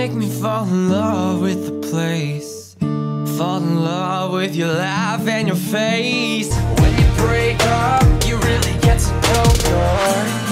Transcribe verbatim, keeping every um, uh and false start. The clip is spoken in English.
make me fall in love with the place, fall in love with your laugh and your face. When you break up, you really get to know your